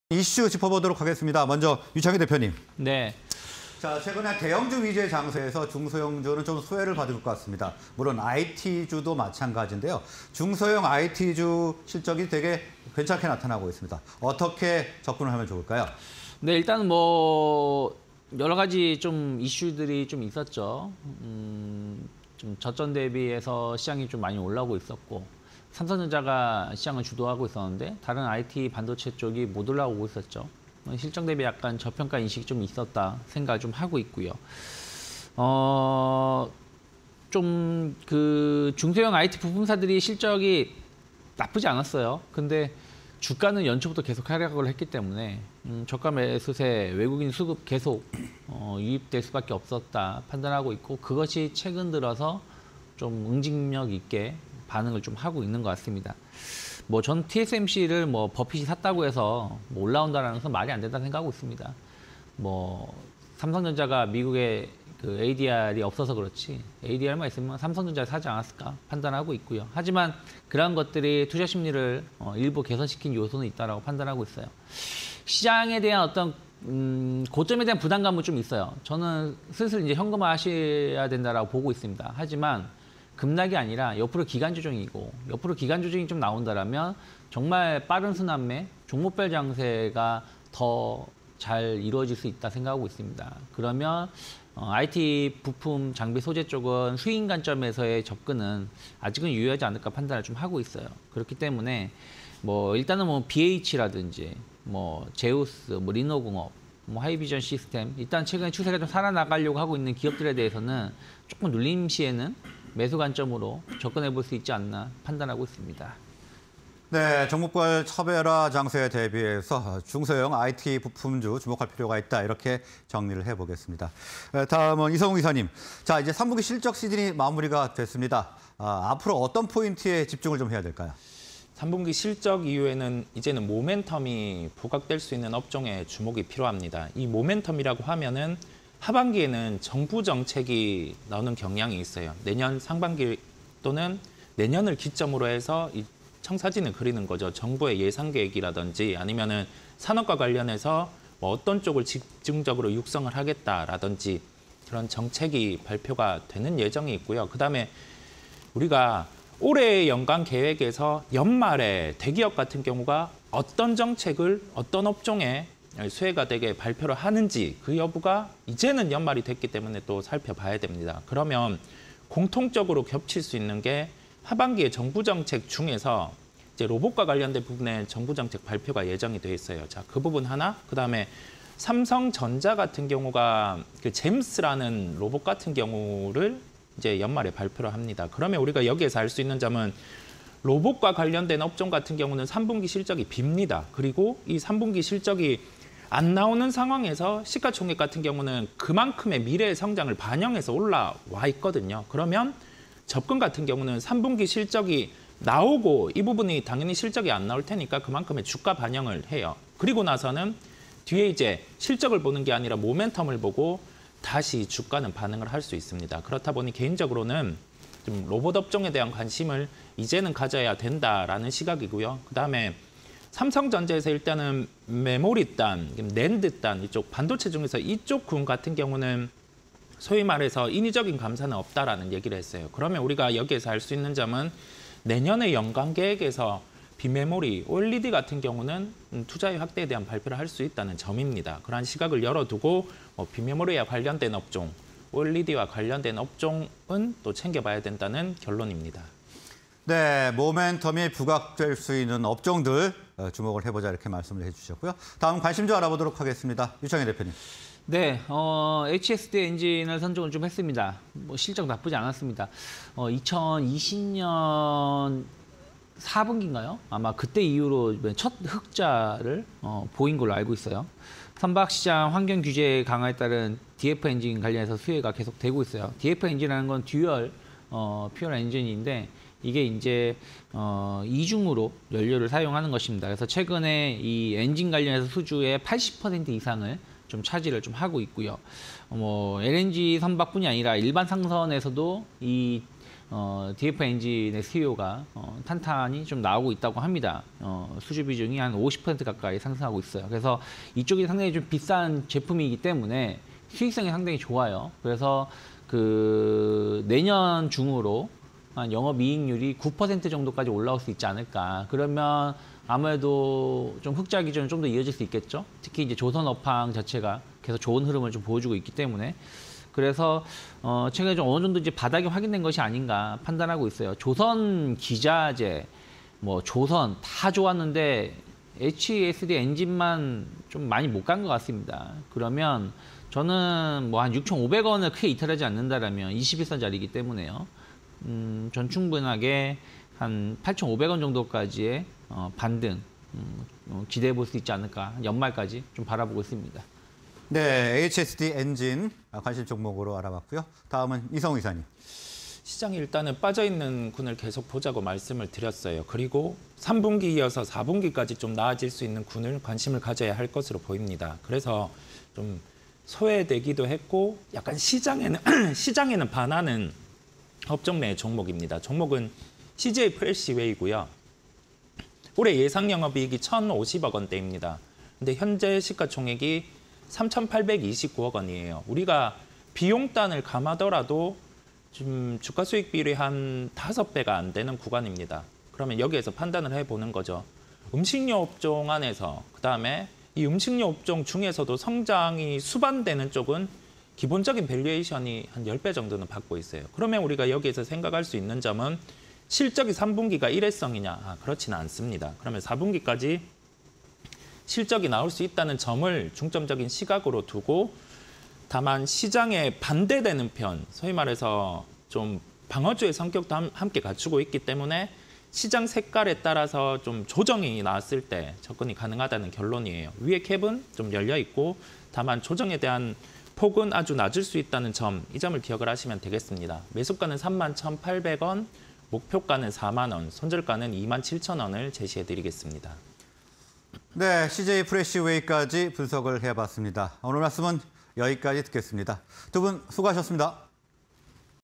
이슈 짚어보도록 하겠습니다. 먼저 유창희 대표님. 네. 자, 최근에 대형주 위주의 장세에서 중소형주는 좀 소외를 받을 것 같습니다. 물론 IT주도 마찬가지인데요. 중소형 IT주 실적이 되게 괜찮게 나타나고 있습니다. 어떻게 접근을 하면 좋을까요? 네, 일단 뭐 여러 가지 좀 이슈들이 좀 있었죠. 좀 저점 대비해서 시장이 좀 많이 올라오고 있었고, 삼성전자가 시장을 주도하고 있었는데 다른 IT 반도체 쪽이 못 올라오고 있었죠. 실적 대비 약간 저평가 인식이 좀 있었다 생각을 좀 하고 있고요. 좀 그 중소형 IT 부품사들이 실적이 나쁘지 않았어요. 근데 주가는 연초부터 계속 하락을 했기 때문에 저가 매수세 외국인 수급 계속 유입될 수밖에 없었다 판단하고 있고, 그것이 최근 들어서 좀 응징력 있게 반응을 좀 하고 있는 것 같습니다. 뭐 전 TSMC를 뭐 버핏이 샀다고 해서 뭐 올라온다라는 건 말이 안 된다 생각하고 있습니다. 뭐 삼성전자가 미국에 그 ADR이 없어서 그렇지 ADR만 있으면 삼성전자를 사지 않았을까 판단하고 있고요. 하지만 그런 것들이 투자 심리를 일부 개선시킨 요소는 있다라고 판단하고 있어요. 시장에 대한 어떤 고점에 대한 부담감은 좀 있어요. 저는 슬슬 이제 현금화 하셔야 된다라고 보고 있습니다. 하지만 급락이 아니라 옆으로 기간 조정이고, 옆으로 기간 조정이 좀 나온다라면 정말 빠른 순환매, 종목별 장세가 더 잘 이루어질 수 있다 생각하고 있습니다. 그러면 IT 부품 장비 소재 쪽은 수익 관점에서의 접근은 아직은 유효하지 않을까 판단을 좀 하고 있어요. 그렇기 때문에 뭐 일단은 뭐 BH라든지 뭐 제우스, 뭐 리노공업, 뭐 하이비전 시스템, 일단 최근에 추세가 좀 살아나가려고 하고 있는 기업들에 대해서는 조금 눌림 시에는 매수 관점으로 접근해 볼 수 있지 않나 판단하고 있습니다. 네, 종목별 차별화 장세에 대비해서 중소형 IT 부품주 주목할 필요가 있다, 이렇게 정리를 해보겠습니다. 다음은 이성우 이사님. 자, 이제 3분기 실적 시즌이 마무리가 됐습니다. 앞으로 어떤 포인트에 집중을 좀 해야 될까요? 3분기 실적 이후에는 이제는 모멘텀이 부각될 수 있는 업종에 주목이 필요합니다. 이 모멘텀이라고 하면은 하반기에는 정부 정책이 나오는 경향이 있어요. 내년 상반기 또는 내년을 기점으로 해서 이 청사진을 그리는 거죠. 정부의 예산 계획이라든지 아니면은 산업과 관련해서 뭐 어떤 쪽을 집중적으로 육성을 하겠다라든지 그런 정책이 발표가 되는 예정이 있고요. 그다음에 우리가 올해 연간 계획에서 연말에 대기업 같은 경우가 어떤 정책을 어떤 업종에 수혜가 되게 발표를 하는지 그 여부가 이제는 연말이 됐기 때문에 또 살펴봐야 됩니다. 그러면 공통적으로 겹칠 수 있는 게 하반기에 정부 정책 중에서 이제 로봇과 관련된 부분에 정부 정책 발표가 예정이 돼 있어요. 자, 그 부분 하나, 그다음에 삼성전자 같은 경우가 그 잼스라는 로봇 같은 경우를 이제 연말에 발표를 합니다. 그러면 우리가 여기에서 알 수 있는 점은 로봇과 관련된 업종 같은 경우는 3분기 실적이 빕니다. 그리고 이 3분기 실적이 안 나오는 상황에서 시가총액 같은 경우는 그만큼의 미래의 성장을 반영해서 올라와 있거든요. 그러면 접근 같은 경우는 3분기 실적이 나오고 이 부분이 당연히 실적이 안 나올 테니까 그만큼의 주가 반영을 해요. 그리고 나서는 뒤에 이제 실적을 보는 게 아니라 모멘텀을 보고 다시 주가는 반응을 할 수 있습니다. 그렇다 보니 개인적으로는 좀 로봇 업종에 대한 관심을 이제는 가져야 된다라는 시각이고요. 그다음에 삼성전자에서 일단은 메모리단, 낸드단 이쪽 반도체 중에서 이쪽 군 같은 경우는 소위 말해서 인위적인 감사는 없다라는 얘기를 했어요. 그러면 우리가 여기에서 알 수 있는 점은 내년의 연간 계획에서 비메모리, OLED 같은 경우는 투자의 확대에 대한 발표를 할 수 있다는 점입니다. 그러한 시각을 열어두고 비메모리와 관련된 업종, OLED와 관련된 업종은 또 챙겨봐야 된다는 결론입니다. 네, 모멘텀이 부각될 수 있는 업종들 주목을 해보자, 이렇게 말씀을 해주셨고요. 다음 관심주 알아보도록 하겠습니다. 유창희 대표님. 네, HSD 엔진을 선정을 좀 했습니다. 뭐 실적 나쁘지 않았습니다. 2020년 4분기인가요? 아마 그때 이후로 첫 흑자를 보인 걸로 알고 있어요. 선박시장 환경 규제 강화에 따른 DF 엔진 관련해서 수혜가 계속 되고 있어요. DF 엔진이라는 건 듀얼 퓨얼 엔진인데 이게 이제 이중으로 연료를 사용하는 것입니다. 그래서 최근에 이 엔진 관련해서 수주의 80% 이상을 좀 차지를 좀 하고 있고요. 뭐 LNG 선박뿐이 아니라 일반 상선에서도 이 DF 엔진의 수요가 탄탄히 좀 나오고 있다고 합니다. 수주 비중이 한 50% 가까이 상승하고 있어요. 그래서 이쪽이 상당히 좀 비싼 제품이기 때문에 수익성이 상당히 좋아요. 그래서 그 내년 중으로 한 영업이익률이 9% 정도까지 올라올 수 있지 않을까. 그러면 아무래도 좀 흑자 기준은 좀 더 이어질 수 있겠죠. 특히 이제 조선업황 자체가 계속 좋은 흐름을 좀 보여주고 있기 때문에. 그래서 최근에 좀 어느 정도 이제 바닥이 확인된 것이 아닌가 판단하고 있어요. 조선 기자재, 뭐 조선 다 좋았는데 HESD 엔진만 좀 많이 못 간 것 같습니다. 그러면 저는 뭐 한 6,500원을 크게 이탈하지 않는다라면 21선짜리이기 때문에요. 전 충분하게 한 8,500원 정도까지의 반등 기대해 볼 수 있지 않을까. 연말까지 좀 바라보고 있습니다. 네, HSD 엔진 관심 종목으로 알아봤고요. 다음은 이성우 이사님. 시장이 일단은 빠져있는 군을 계속 보자고 말씀을 드렸어요. 그리고 3분기 이어서 4분기까지 좀 나아질 수 있는 군을 관심을 가져야 할 것으로 보입니다. 그래서 좀 소외되기도 했고 약간 시장에는 반하는 업종 내 종목입니다. 종목은 CJ 프레시웨이고요. 올해 예상 영업이익이 1,050억 원대입니다. 근데 현재 시가총액이 3,829억 원이에요. 우리가 비용단을 감하더라도 지금 주가 수익 비율이 한 5배가 안 되는 구간입니다. 그러면 여기에서 판단을 해보는 거죠. 음식료 업종 안에서 그다음에 이 음식료 업종 중에서도 성장이 수반되는 쪽은 기본적인 밸류에이션이 한 10배 정도는 받고 있어요. 그러면 우리가 여기에서 생각할 수 있는 점은 실적이 3분기가 일회성이냐? 그렇지는 않습니다. 그러면 4분기까지 실적이 나올 수 있다는 점을 중점적인 시각으로 두고 다만 시장에 반대되는 편, 소위 말해서 좀 방어주의 성격도 함께 갖추고 있기 때문에 시장 색깔에 따라서 좀 조정이 나왔을 때 접근이 가능하다는 결론이에요. 위에 캡은 좀 열려 있고 다만 조정에 대한 폭은 아주 낮을 수 있다는 점, 이 점을 기억을 하시면 되겠습니다. 매수가는 31,800원, 목표가는 4만 원, 손절가는 27,000원을 제시해 드리겠습니다. 네, CJ 프레시웨이까지 분석을 해봤습니다. 오늘 말씀은 여기까지 듣겠습니다. 두 분 수고하셨습니다.